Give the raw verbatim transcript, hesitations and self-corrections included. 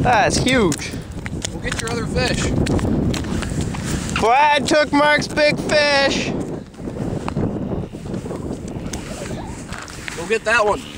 That's huge. Go get your other fish. Brad took Mark's big fish. Go get that one.